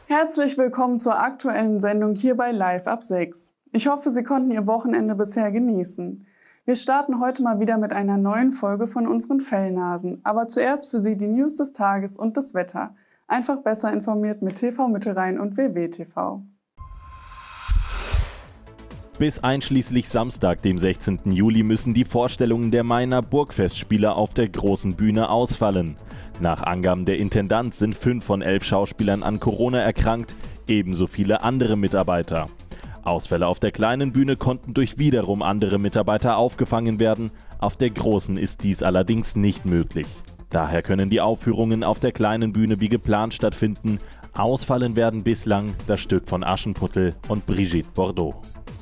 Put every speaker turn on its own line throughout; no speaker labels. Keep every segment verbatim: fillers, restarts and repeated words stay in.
Herzlich willkommen zur aktuellen Sendung hier bei Live ab sechs. Ich hoffe, Sie konnten Ihr Wochenende bisher genießen. Wir starten heute mal wieder mit einer neuen Folge von unseren Fellnasen. Aber zuerst für Sie die News des Tages und das Wetter. Einfach besser informiert mit T V Mittelrhein und W W T V.
Bis einschließlich Samstag, dem sechzehnten Juli, müssen die Vorstellungen der Mainer Burgfestspiele auf der großen Bühne ausfallen. Nach Angaben der Intendanz sind fünf von elf Schauspielern an Corona erkrankt, ebenso viele andere Mitarbeiter. Ausfälle auf der kleinen Bühne konnten durch wiederum andere Mitarbeiter aufgefangen werden. Auf der großen ist dies allerdings nicht möglich. Daher können die Aufführungen auf der kleinen Bühne wie geplant stattfinden. Ausfallen werden bislang das Stück von Aschenputtel und Brigitte Bardot.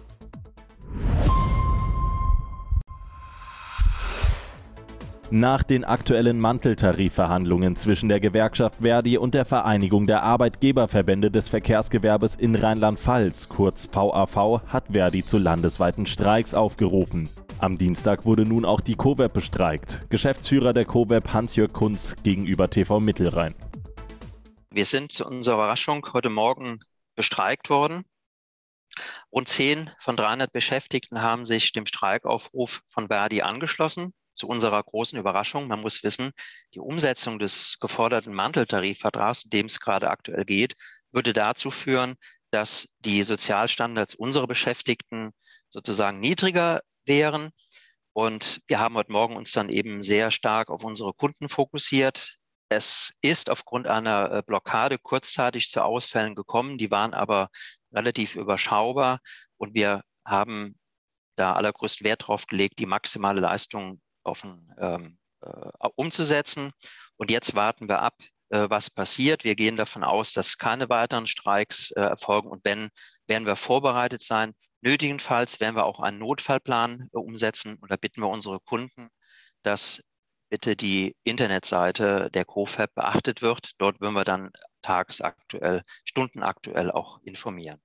Nach den aktuellen Manteltarifverhandlungen zwischen der Gewerkschaft ver.di und der Vereinigung der Arbeitgeberverbände des Verkehrsgewerbes in Rheinland-Pfalz, kurz V A V, hat ver.di zu landesweiten Streiks aufgerufen. Am Dienstag wurde nun auch die COVEP bestreikt. Geschäftsführer der COVEP Hans-Jörg Kunz gegenüber T V Mittelrhein.
Wir sind zu unserer Überraschung heute Morgen bestreikt worden. Rund zehn von dreihundert Beschäftigten haben sich dem Streikaufruf von ver.di angeschlossen. Zu unserer großen Überraschung, man muss wissen, die Umsetzung des geforderten Manteltarifvertrags, um dem es gerade aktuell geht, würde dazu führen, dass die Sozialstandards unserer Beschäftigten sozusagen niedriger wären. Und wir haben heute Morgen uns dann eben sehr stark auf unsere Kunden fokussiert. Es ist aufgrund einer Blockade kurzzeitig zu Ausfällen gekommen, die waren aber relativ überschaubar und wir haben da allergrößten Wert drauf gelegt, die maximale Leistung offen ähm, äh, umzusetzen. Und jetzt warten wir ab, äh, was passiert. Wir gehen davon aus, dass keine weiteren Streiks äh, erfolgen. Und wenn, werden wir vorbereitet sein. Nötigenfalls werden wir auch einen Notfallplan äh, umsetzen. Und da bitten wir unsere Kunden, dass bitte die Internetseite der COVEP beachtet wird. Dort würden wir dann tagesaktuell, stundenaktuell auch informieren.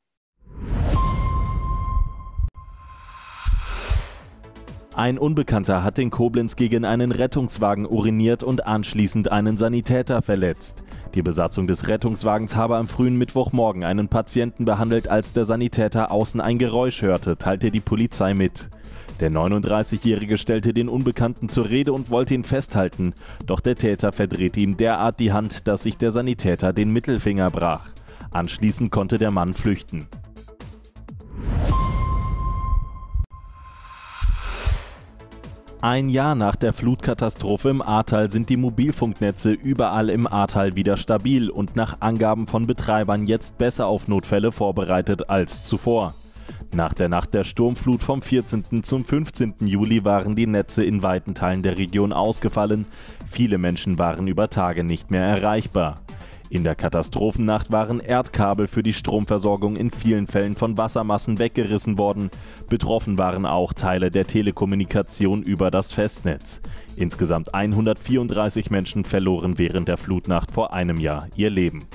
Ein Unbekannter hat in Koblenz gegen einen Rettungswagen uriniert und anschließend einen Sanitäter verletzt. Die Besatzung des Rettungswagens habe am frühen Mittwochmorgen einen Patienten behandelt, als der Sanitäter außen ein Geräusch hörte, teilte die Polizei mit. Der neununddreißigjährige stellte den Unbekannten zur Rede und wollte ihn festhalten, doch der Täter verdrehte ihm derart die Hand, dass sich der Sanitäter den Mittelfinger brach. Anschließend konnte der Mann flüchten. Ein Jahr nach der Flutkatastrophe im Ahrtal sind die Mobilfunknetze überall im Ahrtal wieder stabil und nach Angaben von Betreibern jetzt besser auf Notfälle vorbereitet als zuvor. Nach der Nacht der Sturmflut vom vierzehnten zum fünfzehnten Juli waren die Netze in weiten Teilen der Region ausgefallen. Viele Menschen waren über Tage nicht mehr erreichbar. In der Katastrophennacht waren Erdkabel für die Stromversorgung in vielen Fällen von Wassermassen weggerissen worden. Betroffen waren auch Teile der Telekommunikation über das Festnetz. Insgesamt hundertvierunddreißig Menschen verloren während der Flutnacht vor einem Jahr ihr Leben.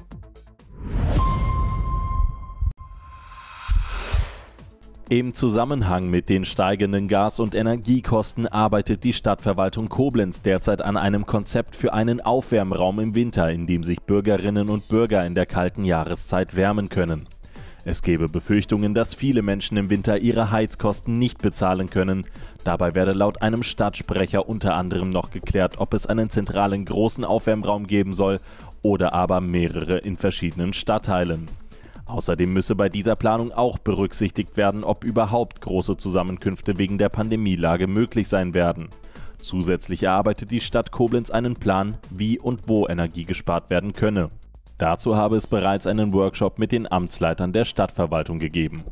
Im Zusammenhang mit den steigenden Gas- und Energiekosten arbeitet die Stadtverwaltung Koblenz derzeit an einem Konzept für einen Aufwärmraum im Winter, in dem sich Bürgerinnen und Bürger in der kalten Jahreszeit wärmen können. Es gebe Befürchtungen, dass viele Menschen im Winter ihre Heizkosten nicht bezahlen können. Dabei werde laut einem Stadtsprecher unter anderem noch geklärt, ob es einen zentralen großen Aufwärmraum geben soll oder aber mehrere in verschiedenen Stadtteilen. Außerdem müsse bei dieser Planung auch berücksichtigt werden, ob überhaupt große Zusammenkünfte wegen der Pandemielage möglich sein werden. Zusätzlich erarbeitet die Stadt Koblenz einen Plan, wie und wo Energie gespart werden könne. Dazu habe es bereits einen Workshop mit den Amtsleitern der Stadtverwaltung gegeben.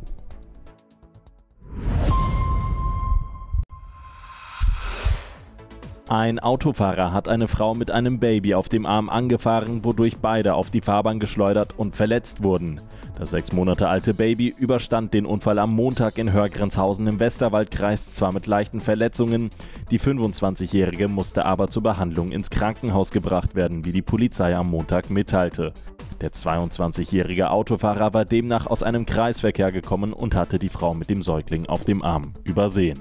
Ein Autofahrer hat eine Frau mit einem Baby auf dem Arm angefahren, wodurch beide auf die Fahrbahn geschleudert und verletzt wurden. Das sechs Monate alte Baby überstand den Unfall am Montag in Hörgrenzhausen im Westerwaldkreis zwar mit leichten Verletzungen, die fünfundzwanzigjährige musste aber zur Behandlung ins Krankenhaus gebracht werden, wie die Polizei am Montag mitteilte. Der zweiundzwanzigjährige Autofahrer war demnach aus einem Kreisverkehr gekommen und hatte die Frau mit dem Säugling auf dem Arm übersehen.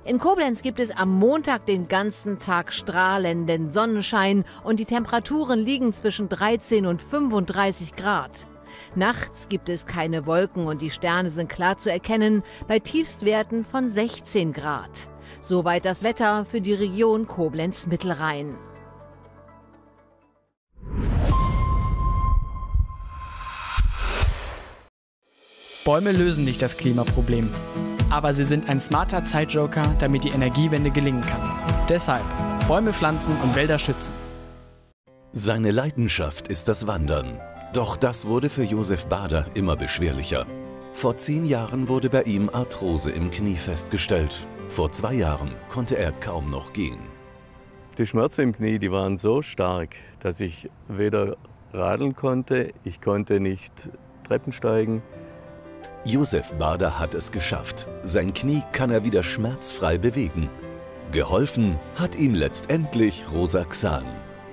In Koblenz gibt es am Montag den ganzen Tag strahlenden Sonnenschein und die Temperaturen liegen zwischen dreizehn und fünfunddreißig Grad. Nachts gibt es keine Wolken und die Sterne sind klar zu erkennen, bei Tiefstwerten von sechzehn Grad. Soweit das Wetter für die Region Koblenz-Mittelrhein.
Bäume lösen nicht das Klimaproblem. Aber sie sind ein smarter Zeitjoker, damit die Energiewende gelingen kann. Deshalb Bäume pflanzen und Wälder schützen.
Seine Leidenschaft ist das Wandern. Doch das wurde für Josef Bader immer beschwerlicher. Vor zehn Jahren wurde bei ihm Arthrose im Knie festgestellt. Vor zwei Jahren konnte er kaum noch gehen.
Die Schmerzen im Knie, die waren so stark, dass ich weder radeln konnte, ich konnte nicht Treppen steigen.
Josef Bader hat es geschafft. Sein Knie kann er wieder schmerzfrei bewegen. Geholfen hat ihm letztendlich Rosaxan.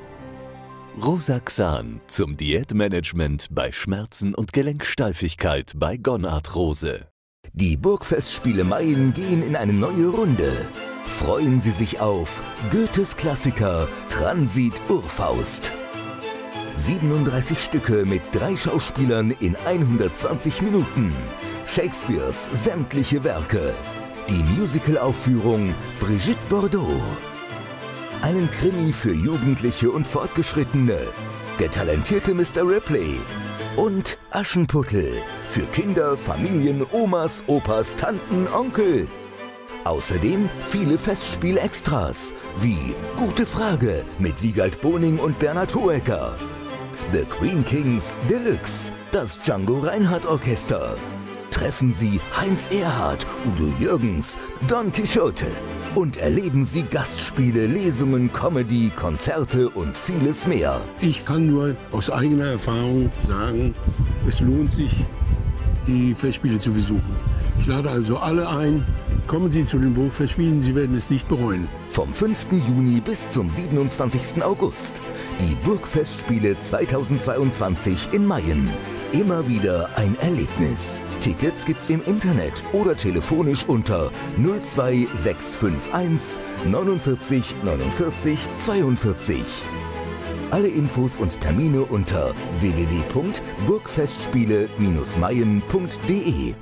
Rosaxan zum Diätmanagement bei Schmerzen und Gelenksteifigkeit bei Gonarthrose.
Die Burgfestspiele Mayen gehen in eine neue Runde. Freuen Sie sich auf Goethes Klassiker Transit Urfaust. siebenunddreißig Stücke mit drei Schauspielern in hundertzwanzig Minuten. Shakespeares sämtliche Werke. Die Musicalaufführung Brigitte Bardot. Einen Krimi für Jugendliche und Fortgeschrittene. Der talentierte Mister Ripley. Und Aschenputtel für Kinder, Familien, Omas, Opas, Tanten, Onkel. Außerdem viele Festspiel-Extras wie Gute Frage mit Wiegald Boning und Bernhard Hoecker. The Queen Kings Deluxe, das Django Reinhardt Orchester. Treffen Sie Heinz Erhardt, Udo Jürgens, Don Quixote und erleben Sie Gastspiele, Lesungen, Comedy, Konzerte und vieles mehr.
Ich kann nur aus eigener Erfahrung sagen, es lohnt sich, die Festspiele zu besuchen. Ich lade also alle ein, kommen Sie zu den Burgfestspielen, Sie werden es nicht bereuen.
Vom fünften Juni bis zum siebenundzwanzigsten August. Die Burgfestspiele zweitausendzweiundzwanzig in Mayen. Immer wieder ein Erlebnis. Tickets gibt's im Internet oder telefonisch unter null zwei sechs fünf eins neunundvierzig neunundvierzig zweiundvierzig. Alle Infos und Termine unter w w w punkt burgfestspiele Bindestrich mayen punkt de.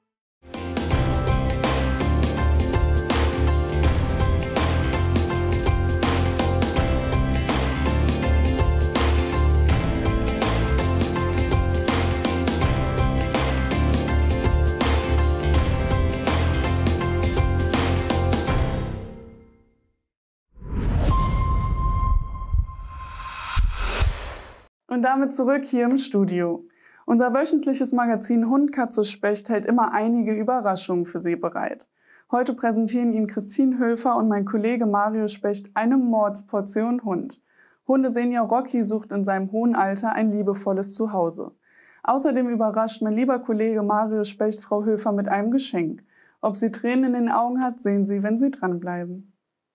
Und damit zurück hier im Studio. Unser wöchentliches Magazin Hund, Katze, Specht hält immer einige Überraschungen für Sie bereit. Heute präsentieren Ihnen Christine Höfer und mein Kollege Mario Specht eine Mordsportion Hund. Hundesenior Rocky sucht in seinem hohen Alter ein liebevolles Zuhause. Außerdem überrascht mein lieber Kollege Mario Specht Frau Höfer mit einem Geschenk. Ob sie Tränen in den Augen hat, sehen Sie, wenn Sie dranbleiben.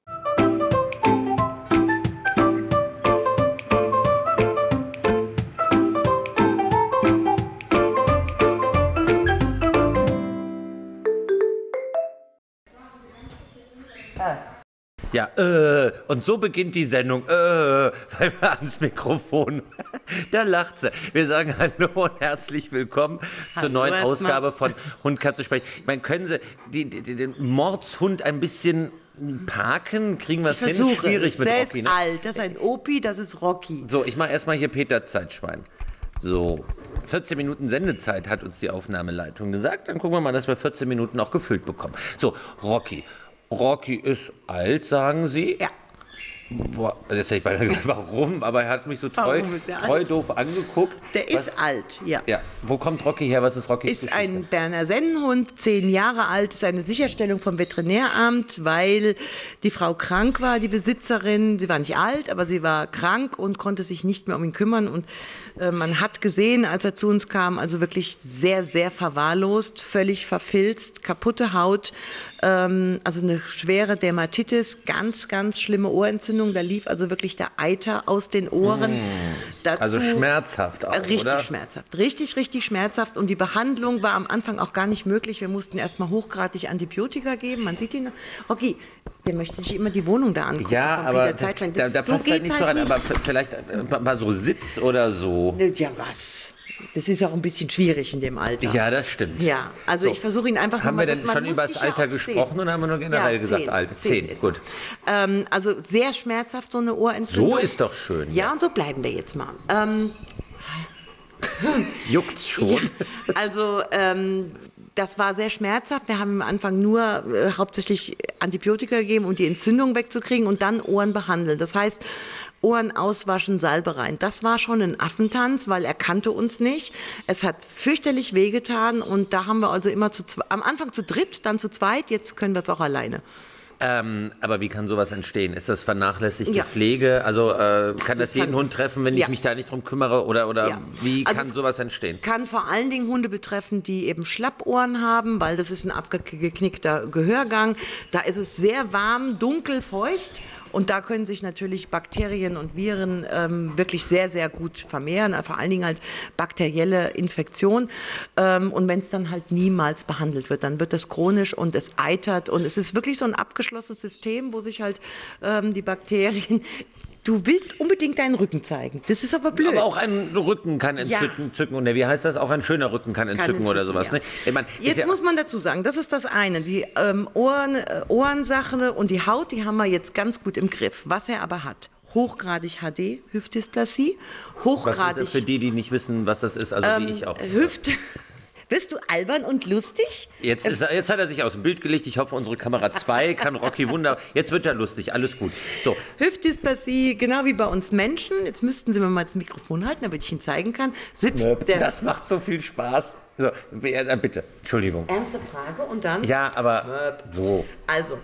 Ja, äh, und so beginnt die Sendung, äh, weil wir ans Mikrofon, da lacht sie. Wir sagen Hallo und herzlich willkommen Hallo zur neuen Ausgabe von Hund, Katze, Specht. Ich meine, können Sie die, die, den Mordshund ein bisschen parken? Kriegen wir es hin? Schwierig mit Rocky, ne?
Der ist alt, das ist ein Opi, das ist Rocky.
So, ich mache erstmal hier Peter Zeitschwein. So, vierzehn Minuten Sendezeit hat uns die Aufnahmeleitung gesagt. Dann gucken wir mal, dass wir vierzehn Minuten auch gefüllt bekommen. So, Rocky. Rocky ist alt, sagen Sie?
Ja.
Jetzt hätte ich beinahe gesagt, warum? Aber er hat mich so treu, treu doof angeguckt.
Der
Was,
ist alt, ja.
ja. Wo kommt Rocky her? Was ist Rockys
Ist
Geschichte?
ein Berner Sennenhund, zehn Jahre alt, ist eine Sicherstellung vom Veterinäramt, weil die Frau krank war, die Besitzerin. Sie war nicht alt, aber sie war krank und konnte sich nicht mehr um ihn kümmern. Und äh, man hat gesehen, als er zu uns kam, also wirklich sehr, sehr verwahrlost, völlig verfilzt, kaputte Haut, ähm, also eine schwere Dermatitis, ganz, ganz schlimme Ohrentzündung Ohrenentzündung, da lief also wirklich der Eiter aus den Ohren.
Mmh.
Dazu,
also schmerzhaft auch,
Richtig
oder?
schmerzhaft, richtig, richtig schmerzhaft. Und die Behandlung war am Anfang auch gar nicht möglich. Wir mussten erstmal hochgradig Antibiotika geben. Man sieht ihn. Okay, der möchte sich immer die Wohnung da angucken.
Ja, aber da, da
so
passt halt nicht so
halt
rein.
nicht.
Aber vielleicht mal so Sitz oder so.
Ja, was? Das ist auch ein bisschen schwierig in dem Alter.
Ja, das stimmt.
Ja, also
so.
ich versuche ihn einfach
Haben
mal,
wir denn schon über das Alter gesprochen oder haben wir nur generell
ja,
gesagt
zehn,
Alter?
Zehn,
Zehn, gut.
Ähm, also sehr schmerzhaft, so eine Ohrentzündung.
So ist doch schön.
Ja, ja. Und so bleiben wir jetzt mal. Ähm,
Juckt's schon?
Ja, also ähm, das war sehr schmerzhaft. Wir haben am Anfang nur äh, hauptsächlich Antibiotika gegeben, um die Entzündung wegzukriegen und dann Ohren behandeln. Das heißt, Ohren auswaschen, Salbe rein. Das war schon ein Affentanz, weil er kannte uns nicht. Es hat fürchterlich wehgetan und da haben wir also immer zu am Anfang zu dritt, dann zu zweit, jetzt können wir es auch alleine.
Ähm, aber wie kann sowas entstehen? Ist das vernachlässigte
Ja.
Pflege? Also äh, kann
Also
das jeden
kann,
Hund treffen, wenn
ja.
ich mich da nicht drum kümmere? Oder, oder
Ja.
wie
Also
kann sowas entstehen?
Kann vor allen Dingen Hunde betreffen, die eben Schlappohren haben, weil das ist ein abgeknickter Gehörgang. Da ist es sehr warm, dunkel, feucht. Und da können sich natürlich Bakterien und Viren ähm, wirklich sehr, sehr gut vermehren. Vor allen Dingen halt bakterielle Infektion. Ähm, und wenn es dann halt niemals behandelt wird, dann wird das chronisch und es eitert. Und es ist wirklich so ein abgeschlossenes System, wo sich halt ähm, die Bakterien... Du willst unbedingt deinen Rücken zeigen. Das ist aber blöd.
Aber auch ein Rücken kann entzücken. Ja. Und wie heißt das? Auch ein schöner Rücken kann entzücken, kann entzücken oder sowas.
Ja.
Ne? Ich mein,
Jetzt
ja
muss man dazu sagen, das ist das eine. Die ähm, Ohren, äh, Ohrensache und die Haut, die haben wir jetzt ganz gut im Griff. Was er aber hat, hochgradig H D, Hüftdysplasie, hochgradig...
Was ist das für die, die nicht wissen, was das ist? Also
ähm,
wie ich auch.
Hüft... Bist du albern und lustig?
Jetzt, ist er, jetzt hat er sich aus dem Bild gelegt. Ich hoffe, unsere Kamera zwei kann Rocky Wunder. Jetzt wird er lustig. Alles gut. So.
Hüftdysplasie, genau wie bei uns Menschen. Jetzt müssten Sie mir mal das Mikrofon halten, damit ich Ihnen zeigen kann. Sitzt der
das macht so viel Spaß. So, bitte. Entschuldigung.
Ernste Frage und dann?
Ja, aber so.
Also,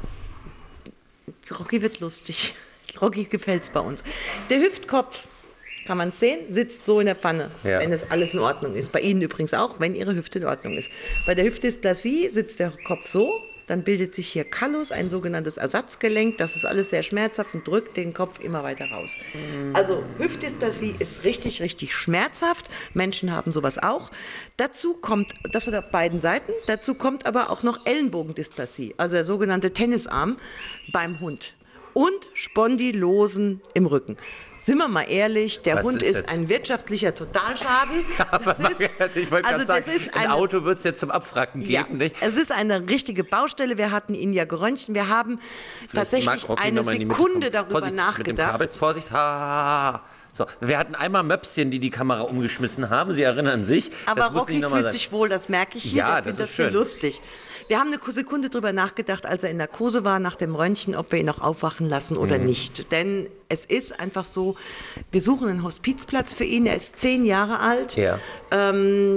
Rocky wird lustig. Rocky gefällt's bei uns. Der Hüftkopf, kann man sehen, sitzt so in der Pfanne, ja. Wenn das alles in Ordnung ist. Bei Ihnen übrigens auch, wenn Ihre Hüfte in Ordnung ist. Bei der Hüftdysplasie sitzt der Kopf so, dann bildet sich hier Callus, ein sogenanntes Ersatzgelenk. Das ist alles sehr schmerzhaft und drückt den Kopf immer weiter raus. Mhm. Also Hüftdysplasie ist richtig, richtig schmerzhaft. Menschen haben sowas auch. Dazu kommt, das hat auf beiden Seiten, dazu kommt aber auch noch Ellenbogendysplasie, also der sogenannte Tennisarm beim Hund. Und Spondylosen im Rücken. Sind wir mal ehrlich, der
Was
Hund
ist
ist
jetzt?
ein wirtschaftlicher Totalschaden. Das ist,
ich wollte
also
gerade
das
sagen,
ist
ein
eine,
Auto wird es jetzt zum Abfracken
ja,
geben, nicht?
Es ist eine richtige Baustelle. Wir hatten ihn ja geröntgt. Wir haben
Vielleicht
tatsächlich eine Sekunde darüber
Vorsicht,
nachgedacht.
Mit dem Kabel. Vorsicht, ha, ha, ha. So, wir hatten einmal Möpschen, die die Kamera umgeschmissen haben. Sie erinnern sich.
Aber
das muss
Rocky
nicht noch mal
fühlt
sein.
sich wohl, das merke ich hier.
Ja,
der
das
findet
ist
das
schön.
hier lustig. Wir haben eine Sekunde drüber nachgedacht, als er in Narkose war, nach dem Röntgen, ob wir ihn noch aufwachen lassen oder
Mhm.
nicht. Denn es ist einfach so, wir suchen einen Hospizplatz für ihn. Er ist zehn Jahre alt.
Ja.
Ähm,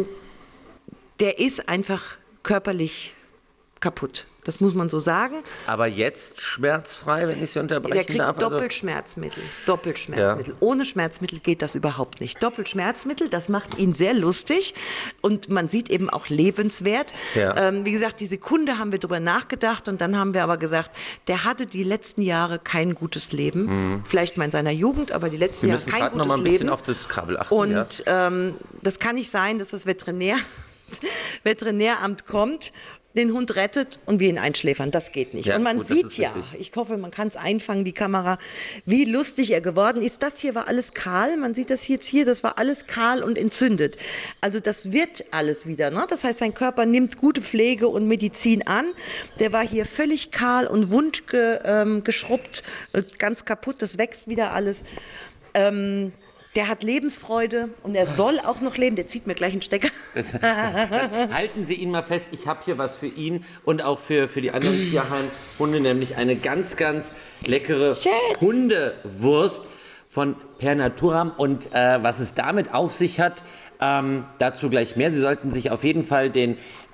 der ist einfach körperlich kaputt. Das muss man so sagen.
Aber jetzt schmerzfrei, wenn ich Sie unterbrechen
Der kriegt
darf? Also-
Doppelschmerzmittel. Doppelschmerzmittel. Ja. Ohne Schmerzmittel geht das überhaupt nicht. Doppelschmerzmittel, das macht ihn sehr lustig und man sieht eben auch lebenswert.
Ja.
Ähm, wie gesagt, die Sekunde haben wir drüber nachgedacht und dann haben wir aber gesagt, der hatte die letzten Jahre kein gutes Leben. Mhm. Vielleicht mal in seiner Jugend, aber die letzten
Wir
Jahre
müssen
kein
gerade noch
gutes
mal ein bisschen
Leben.
auf das Krabbel achten.
Und
ja.
ähm, das kann nicht sein, dass das Veterinär, Veterinäramt kommt, den Hund rettet und wir ihn einschläfern. Das geht nicht.
Ja,
und man
gut, das
sieht
ist
ja,
richtig.
ich hoffe, man kann es einfangen, die Kamera, wie lustig er geworden ist. Das hier war alles kahl. Man sieht das jetzt hier, das war alles kahl und entzündet. Also das wird alles wieder. Ne? Das heißt, sein Körper nimmt gute Pflege und Medizin an. Der war hier völlig kahl und wund ge, ähm, geschrubbt, äh, ganz kaputt. Das wächst wieder alles. Ähm, Der hat Lebensfreude und er soll auch noch leben. Der zieht mir gleich einen Stecker.
Das, das, das, halten Sie ihn mal fest, ich habe hier was für ihn und auch für, für die anderen Tierheimhunde, nämlich eine ganz, ganz leckere
Schätz.
Hundewurst von Per Naturam. Und äh, was es damit auf sich hat, ähm, dazu gleich mehr. Sie sollten sich auf jeden Fall den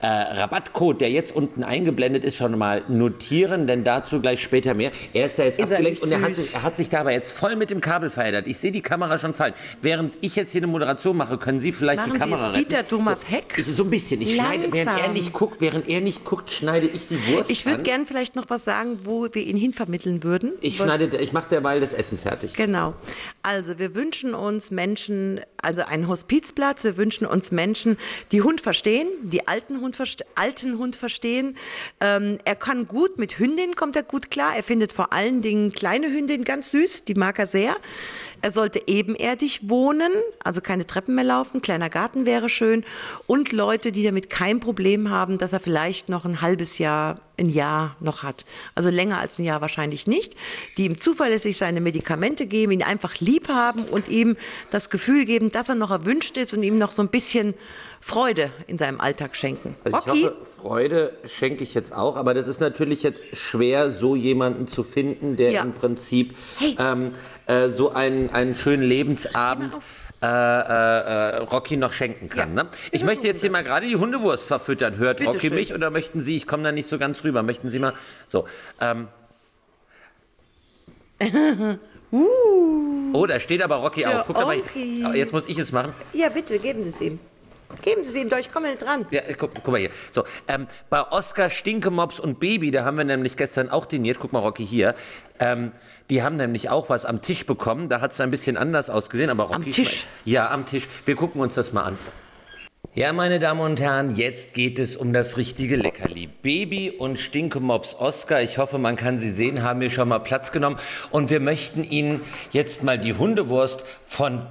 äh, Rabattcode, der jetzt unten eingeblendet ist, schon mal notieren, denn dazu gleich später mehr. Er ist da jetzt
Ist er
abgelenkt
nicht
und er hat,
süß?
sich, er hat sich dabei jetzt voll mit dem Kabel verändert. Ich sehe die Kamera schon fallen. Während ich jetzt hier eine Moderation mache, können Sie vielleicht
Machen
die
Sie
Kamera
jetzt Dieter
retten.
Thomas
so,
Heck?
Ich, so ein bisschen. Ich schneide, während er
Langsam.
nicht guckt, während er nicht guckt, schneide ich die Wurst
Ich würde
an.
gern vielleicht noch was sagen, wo wir ihn hinvermitteln würden.
Ich
Was-
schneide, ich mache derweil das Essen fertig.
Genau. Also wir wünschen uns Menschen, also einen Hospizplatz, wir wünschen uns Menschen, die Hund verstehen, die alten Hund, verste alten Hund verstehen. Ähm, er kann gut, mit Hündinnen kommt er gut klar. Er findet vor allen Dingen kleine Hündinnen ganz süß, die mag er sehr. Er sollte ebenerdig wohnen, also keine Treppen mehr laufen, kleiner Garten wäre schön. Und Leute, die damit kein Problem haben, dass er vielleicht noch ein halbes Jahr, ein Jahr noch hat. Also länger als ein Jahr wahrscheinlich nicht. Die ihm zuverlässig seine Medikamente geben, ihn einfach lieb haben und ihm das Gefühl geben, dass er noch erwünscht ist und ihm noch so ein bisschen Freude in seinem Alltag schenken.
Also ich
Rocky?
hoffe, Freude schenke ich jetzt auch, aber das ist natürlich jetzt schwer, so jemanden zu finden, der
Ja.
im Prinzip
Hey.
ähm, äh, so einen, einen schönen Lebensabend äh, äh, Rocky noch schenken kann. Ne? Ich möchte jetzt hier mal gerade die Hundewurst verfüttern. Hört
Bitte
Rocky
schön.
mich oder möchten Sie, ich komme da nicht so ganz rüber, möchten Sie mal, so, ähm, oh, da steht aber Rocky
Ja,
auf. Guck doch mal,
Rocky.
hier. Jetzt muss ich es machen.
Ja, bitte, geben Sie es ihm. Geben Sie es ihm, doch, ich komme nicht dran.
Ja, guck, guck mal hier. So, ähm, bei Oscar, Stinkemops und Baby, da haben wir nämlich gestern auch diniert. Guck mal, Rocky, hier. Ähm, die haben nämlich auch was am Tisch bekommen. Da hat es ein bisschen anders ausgesehen. Aber Rocky,
Am Tisch?
Ja, am Tisch. Wir gucken uns das mal an. Ja, meine Damen und Herren, jetzt geht es um das richtige Leckerli. Baby und Stinkemops Oscar, ich hoffe, man kann sie sehen, haben mir schon mal Platz genommen. Und wir möchten Ihnen jetzt mal die Hundewurst von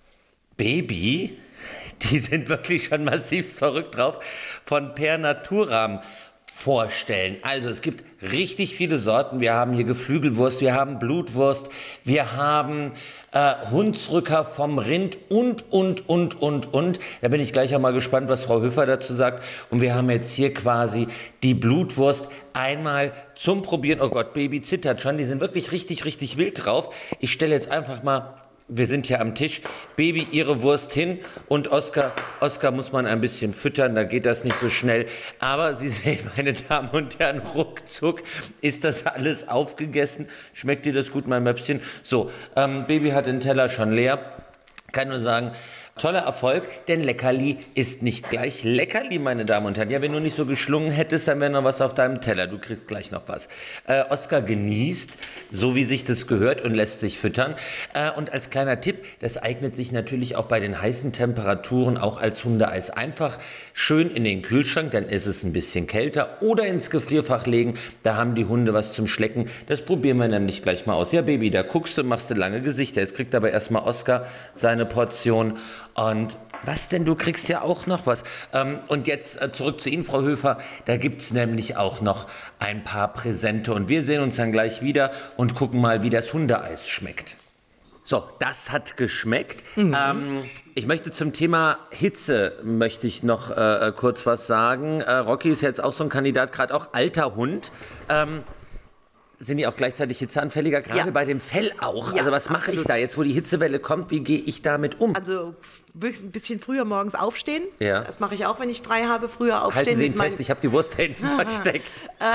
Baby, die sind wirklich schon massiv verrückt drauf, von Per Naturam vorstellen. Also es gibt richtig viele Sorten. Wir haben hier Geflügelwurst, wir haben Blutwurst, wir haben äh, Hunsrücker vom Rind und, und, und, und, und. Da bin ich gleich auch mal gespannt, was Frau Höfer dazu sagt. Und wir haben jetzt hier quasi die Blutwurst einmal zum Probieren. Oh Gott, Baby zittert schon. Die sind wirklich richtig, richtig wild drauf. Ich stelle jetzt einfach mal... Wir sind hier am Tisch. Baby, ihre Wurst hin und Oscar, Oscar muss man ein bisschen füttern, da geht das nicht so schnell. Aber Sie sehen, meine Damen und Herren, ruckzuck ist das alles aufgegessen. Schmeckt dir das gut, mein Möpschen? So, ähm, Baby hat den Teller schon leer. Kann nur sagen, toller Erfolg, denn Leckerli ist nicht gleich Leckerli, meine Damen und Herren. Ja, wenn du nicht so geschlungen hättest, dann wäre noch was auf deinem Teller. Du kriegst gleich noch was. Äh, Oscar genießt, so wie sich das gehört und lässt sich füttern. Äh, und als kleiner Tipp, das eignet sich natürlich auch bei den heißen Temperaturen auch als Hundeeis. Einfach schön in den Kühlschrank, dann ist es ein bisschen kälter, oder ins Gefrierfach legen. Da haben die Hunde was zum Schlecken. Das probieren wir nämlich gleich mal aus. Ja, Baby, da guckst du, machst du lange Gesichter. Jetzt kriegt aber erstmal Oscar seine Portion. Und was denn, du kriegst ja auch noch was. Ähm, und jetzt äh, zurück zu Ihnen, Frau Höfer. Da gibt es nämlich auch noch ein paar Präsente. Und wir sehen uns dann gleich wieder und gucken mal, wie das Hundeeis schmeckt. So, das hat geschmeckt. Mhm. Ähm, ich möchte zum Thema Hitze möchte ich noch äh, kurz was sagen. Äh, Rocky ist jetzt auch so ein Kandidat, gerade auch alter Hund. Ähm, sind die auch gleichzeitig hitzeanfälliger, gerade
Ja.
bei dem Fell auch?
Ja,
also was mache ich
absolut.
da jetzt, wo die Hitzewelle kommt? Wie gehe ich damit um?
Also wirklich ein bisschen früher morgens aufstehen.
Ja.
Das mache ich auch, wenn ich frei habe. Früher aufstehen.
Halten Sie ihn
mit meinen-
fest, ich habe die Wurst da hinten versteckt.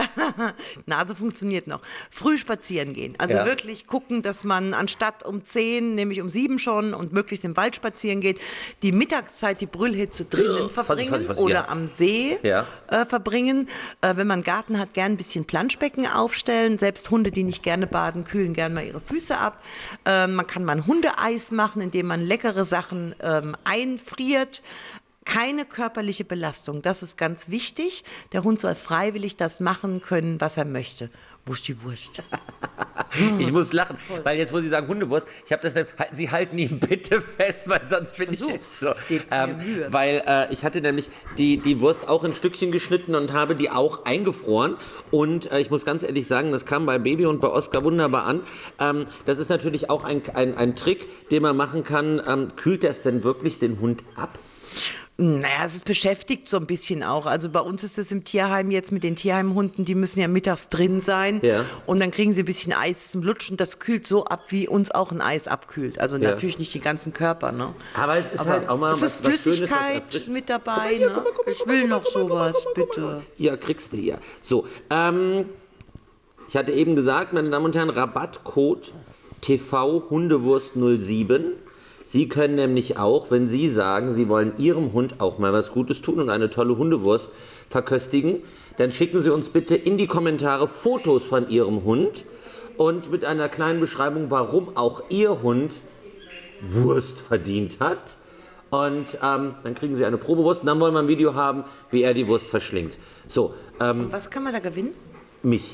Nase funktioniert noch. Früh spazieren gehen. Also
Ja.
wirklich gucken, dass man anstatt um zehn, nämlich um sieben schon und möglichst im Wald spazieren geht, die Mittagszeit, die Brüllhitze drinnen
Vorsicht,
verbringen
Vorsicht, Vorsicht,
oder
ja.
am See
Ja.
äh, verbringen. Äh, wenn man einen Garten hat, gern ein bisschen Planschbecken aufstellen. Selbst Hunde, die nicht gerne baden, kühlen gern mal ihre Füße ab. Äh, man kann mal ein Hundeeis machen, indem man leckere Sachen ähm, einfriert. Keine körperliche Belastung, das ist ganz wichtig. Der Hund soll freiwillig das machen können, was er möchte. Wo ist die Wurst?
Ich muss lachen, weil jetzt, wo Sie sagen Hundewurst, ich habe das, nicht- Sie halten ihn bitte fest, weil sonst bin ich jetzt so. Ähm, weil äh, ich hatte nämlich die, die Wurst auch in Stückchen geschnitten und habe die auch eingefroren. Und äh, ich muss ganz ehrlich sagen, das kam bei Baby und bei Oscar wunderbar an. Ähm, das ist natürlich auch ein, ein, ein Trick, den man machen kann. Ähm, kühlt das denn wirklich den Hund ab?
Naja, es beschäftigt so ein bisschen auch. Also bei uns ist es im Tierheim jetzt mit den Tierheimhunden, die müssen ja mittags drin sein.
Ja.
Und dann kriegen sie ein bisschen Eis zum Lutschen. Das kühlt so ab, wie uns auch ein Eis abkühlt. Also
Ja.
natürlich nicht den ganzen Körper. Ne?
Aber es ist
Aber
halt auch mal
es
was,
ist
was Schönes, was
Flüssigkeit
erfrischt.
mit dabei. Ne? Ich will noch sowas, bitte.
Ja, kriegst du ja. So, ähm, ich hatte eben gesagt, meine Damen und Herren, Rabattcode T V Hundewurst null sieben. Sie können nämlich auch, wenn Sie sagen, Sie wollen Ihrem Hund auch mal was Gutes tun und eine tolle Hundewurst verköstigen, dann schicken Sie uns bitte in die Kommentare Fotos von Ihrem Hund und mit einer kleinen Beschreibung, warum auch Ihr Hund Wurst verdient hat. Und ähm, dann kriegen Sie eine Probewurst und dann wollen wir ein Video haben, wie er die Wurst verschlingt. So, ähm,
Was kann man da gewinnen?
mich.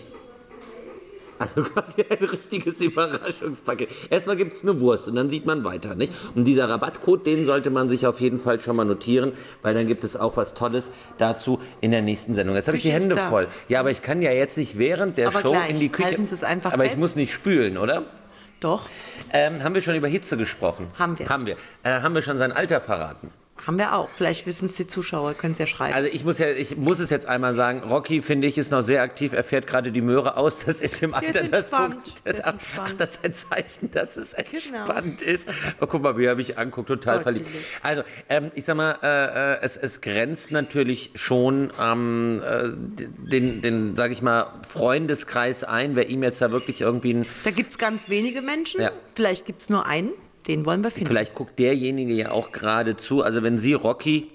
Also quasi ein richtiges Überraschungspaket. Erstmal gibt es eine Wurst und dann sieht man weiter, nicht? Und dieser Rabattcode, den sollte man sich auf jeden Fall schon mal notieren, weil dann gibt es auch was Tolles dazu in der nächsten Sendung. Jetzt habe ich die
Küche ist
Hände
da.
voll. Ja, aber ich kann ja jetzt nicht während der
Aber
Show
gleich.
in die Küche.
Halten Sie es einfach
aber ich
fest.
muss nicht spülen, oder?
Doch.
Ähm, haben wir schon über Hitze gesprochen?
Haben wir.
Haben wir. Äh, haben wir schon sein Alter verraten?
Haben wir auch. Vielleicht wissen es die Zuschauer, können es ja schreiben.
Also ich muss ja, ich muss es jetzt einmal sagen, Rocky, finde ich, ist noch sehr aktiv, er fährt gerade die Möhre aus, das ist im
Der
Alter,
ist
das
entspannt,
funktioniert.
der ist
Ach,
entspannt.
ach, das ist ein Zeichen, dass es
Genau.
entspannt ist. Oh, guck mal, wie er mich anguckt, total verliebt.
Gottlieb.
Also, ähm, ich sag mal, äh, äh, es, es grenzt natürlich schon ähm, äh, den, den sage ich mal, Freundeskreis ein, wer ihm jetzt da wirklich irgendwie ein...
Da gibt es ganz wenige Menschen.
Ja.
Vielleicht gibt es nur einen. Den wollen wir finden.
Vielleicht guckt derjenige ja auch gerade zu. Also wenn Sie, Rocky,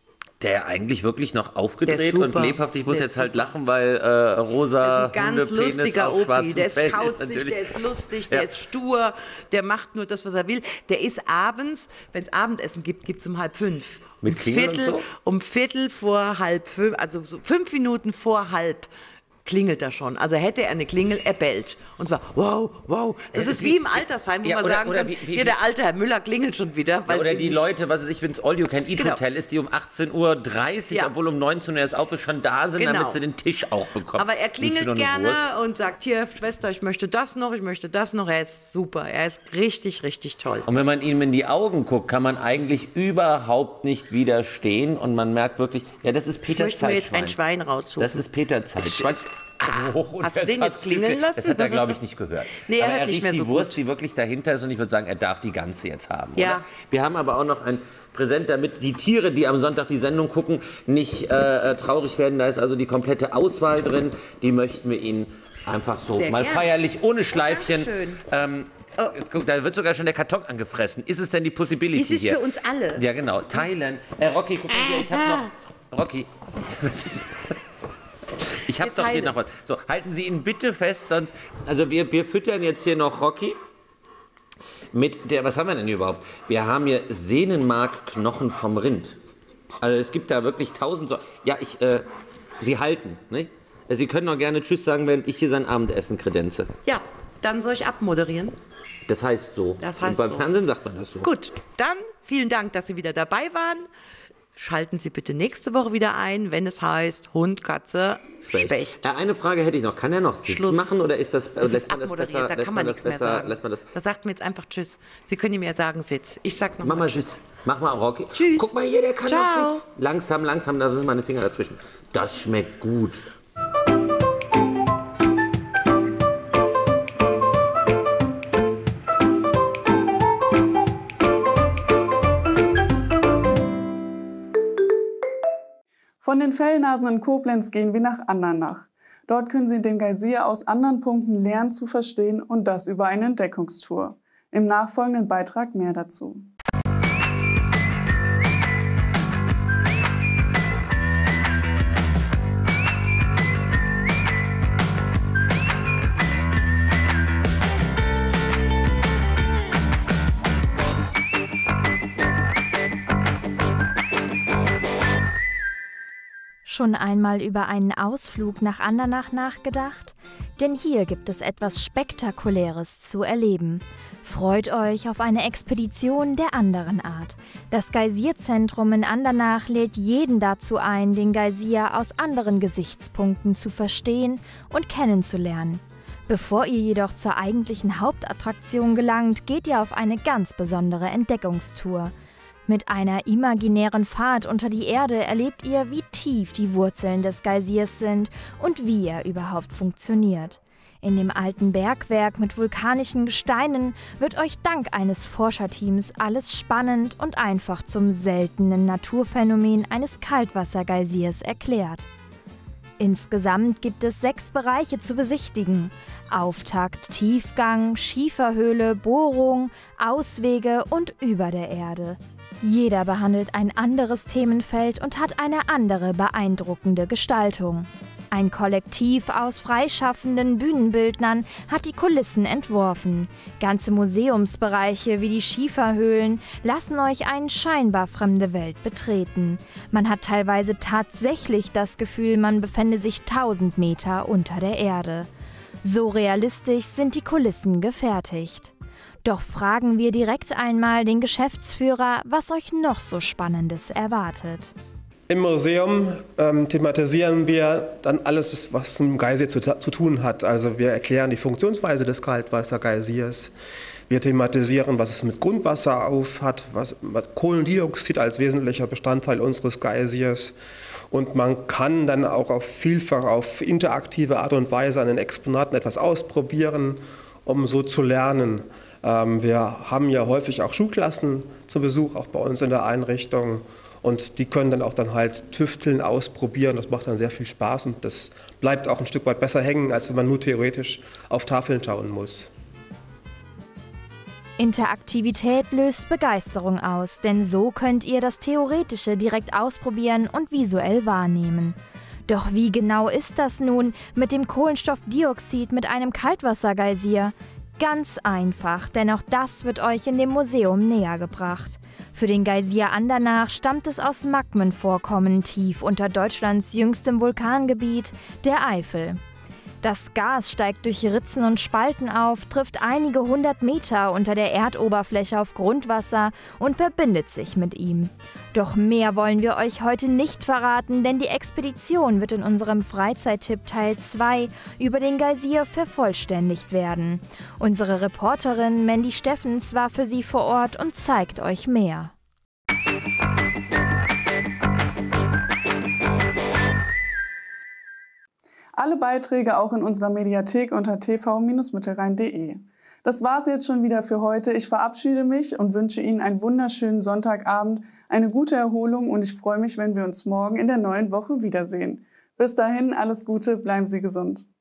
der eigentlich wirklich noch
Der
aufgedreht
ist
und
super.
lebt, ich muss
Der
jetzt
ist
halt
super.
lachen, weil äh, rosa
Der ist ein ganz
Hundepenis
lustiger
auf
Opi.
schwarzem
Der ist
Fell
kauzig,
natürlich-
der ist lustig,
Ja.
der ist stur, der macht nur das, was er will. Der ist abends, wenn es Abendessen gibt, gibt es um halb fünf.
Mit
um
Klingeln und
Viertel,
so?
Um Viertel vor halb fünf, also so fünf Minuten vor halb klingelt er schon. Also hätte er eine Klingel, er bellt. Und zwar, wow, wow. Das
Es
ist
ist
wie
wie-
im Altersheim, wo
Ja,
man
oder-
sagen
oder
kann,
wie- wie-
hier, der alte Herr Müller klingelt schon wieder. weil
Ja, oder
es
die
ihm
Leute, was weiß ich, wenn es All-You-Can-Eat-Hotel
Genau.
ist, die um achtzehn Uhr dreißig,
Ja.
obwohl um neunzehn Uhr erst auf ist, schon da sind,
Genau.
damit sie den Tisch auch bekommen.
Aber er
Willst du
klingelt
noch eine
gerne
Wurst?
und sagt, hier, Schwester, ich möchte das noch, ich möchte das noch. Er ist super, er ist richtig, richtig toll.
Und wenn man ihm in die Augen guckt, kann man eigentlich überhaupt nicht widerstehen und man merkt wirklich, ja, das ist
Ich
Peter
möchte mir jetzt
Zeitschwein.
ein Schwein raussuchen.
Das ist Peter Zeitschwein. Hoch und
hast du
jetzt
den jetzt
hat's
klingeln
geklickt.
lassen?
Das hat er, glaube ich, nicht gehört.
Nee, er
aber
hört
er
nicht
riecht
mehr
die
so
Wurst,
gut.
die wirklich dahinter ist und ich würde sagen, er darf die ganze jetzt haben.
Ja.
Oder? Wir haben aber auch noch ein Präsent, damit die Tiere, die am Sonntag die Sendung gucken, nicht äh, traurig werden. Da ist also die komplette Auswahl drin. Die möchten wir Ihnen einfach so
Sehr
mal
gern.
feierlich, ohne Schleifchen.
Dankeschön.
Ähm, jetzt guck, da wird sogar schon der Karton angefressen. Ist es denn die Possibility
Es ist
hier?
für uns alle.
Ja, genau. Teilen. Äh, Rocky, guck mal hier, ich habe noch... Rocky. Ich habe
Wir
doch hier
teilen.
noch was. So, halten Sie ihn bitte fest, sonst... Also wir, wir füttern jetzt hier noch Rocky mit der... Was haben wir denn hier überhaupt? Wir haben hier Sehnenmarkknochen vom Rind. Also es gibt da wirklich tausend... So ja, ich... Äh, Sie halten, ne? Sie können auch gerne Tschüss sagen, wenn ich hier sein Abendessen kredenze.
Ja, dann soll ich abmoderieren.
Das heißt so.
Das heißt
Und beim
so.
Fernsehen sagt man das so.
Gut, dann vielen Dank, dass Sie wieder dabei waren. Schalten Sie bitte nächste Woche wieder ein, wenn es heißt Hund, Katze,
Specht.
Specht.
Äh, eine Frage hätte ich noch. Kann er noch Sitz
Schluss.
machen oder ist das, äh,
Das
lässt
ist
man das
abmoderiert,
besser?
da
lässt
kann man
das
nichts mehr
besser,
sagen.
Lässt man das?
Da sagt mir jetzt einfach Tschüss. Sie können ihm ja sagen Sitz. Ich sag noch
Mach
mal
mal Tschüss. Mach mal Rocky.
Tschüss.
Guck mal hier, der kann
Ciao.
noch Sitz. Langsam, langsam, da sind meine Finger dazwischen. Das schmeckt gut.
Von den Fellnasen in Koblenz gehen wir nach Andernach. Dort können Sie den Geysir aus anderen Punkten lernen zu verstehen und das über eine Entdeckungstour. Im nachfolgenden Beitrag mehr dazu.
Schon einmal über einen Ausflug nach Andernach nachgedacht? Denn hier gibt es etwas Spektakuläres zu erleben. Freut euch auf eine Expedition der anderen Art. Das Geysirzentrum in Andernach lädt jeden dazu ein, den Geysir aus anderen Gesichtspunkten zu verstehen und kennenzulernen. Bevor ihr jedoch zur eigentlichen Hauptattraktion gelangt, geht ihr auf eine ganz besondere Entdeckungstour. Mit einer imaginären Fahrt unter die Erde erlebt ihr, wie tief die Wurzeln des Geysirs sind und wie er überhaupt funktioniert. In dem alten Bergwerk mit vulkanischen Gesteinen wird euch dank eines Forscherteams alles spannend und einfach zum seltenen Naturphänomen eines Kaltwassergeysirs erklärt. Insgesamt gibt es sechs Bereiche zu besichtigen: Auftakt, Tiefgang, Schieferhöhle, Bohrung, Auswege und über der Erde. Jeder behandelt ein anderes Themenfeld und hat eine andere beeindruckende Gestaltung. Ein Kollektiv aus freischaffenden Bühnenbildnern hat die Kulissen entworfen. Ganze Museumsbereiche wie die Schieferhöhlen lassen euch eine scheinbar fremde Welt betreten. Man hat teilweise tatsächlich das Gefühl, man befände sich tausend Meter unter der Erde. So realistisch sind die Kulissen gefertigt. Doch fragen wir direkt einmal den Geschäftsführer, was euch noch so Spannendes erwartet.
Im Museum ähm, thematisieren wir dann alles, was mit dem Geysir zu, zu tun hat. Also wir erklären die Funktionsweise des Kaltwassergeysirs. Wir thematisieren, was es mit Grundwasser auf hat, was Kohlendioxid als wesentlicher Bestandteil unseres Geysirs. Und man kann dann auch auf vielfach auf interaktive Art und Weise an den Exponaten etwas ausprobieren, um so zu lernen. Ähm, wir haben ja häufig auch Schulklassen zu Besuch, auch bei uns in der Einrichtung. Und die können dann auch dann halt tüfteln, ausprobieren. Das macht dann sehr viel Spaß und das bleibt auch ein Stück weit besser hängen, als wenn man nur theoretisch auf Tafeln schauen muss.
Interaktivität löst Begeisterung aus, denn so könnt ihr das Theoretische direkt ausprobieren und visuell wahrnehmen. Doch wie genau ist das nun mit dem Kohlenstoffdioxid mit einem Kaltwassergeysir? Ganz einfach, denn auch das wird euch in dem Museum näher gebracht. Für den Geysir Andernach stammt es aus Magmenvorkommen tief unter Deutschlands jüngstem Vulkangebiet, der Eifel. Das Gas steigt durch Ritzen und Spalten auf, trifft einige hundert Meter unter der Erdoberfläche auf Grundwasser und verbindet sich mit ihm. Doch mehr wollen wir euch heute nicht verraten, denn die Expedition wird in unserem Freizeittipp Teil zwei über den Geysir vervollständigt werden. Unsere Reporterin Mandy Steffens war für Sie vor Ort und zeigt euch mehr.
Alle Beiträge auch in unserer Mediathek unter t v Bindestrich mittelrhein punkt de. Das war's jetzt schon wieder für heute. Ich verabschiede mich und wünsche Ihnen einen wunderschönen Sonntagabend, eine gute Erholung und ich freue mich, wenn wir uns morgen in der neuen Woche wiedersehen. Bis dahin, alles Gute, bleiben Sie gesund.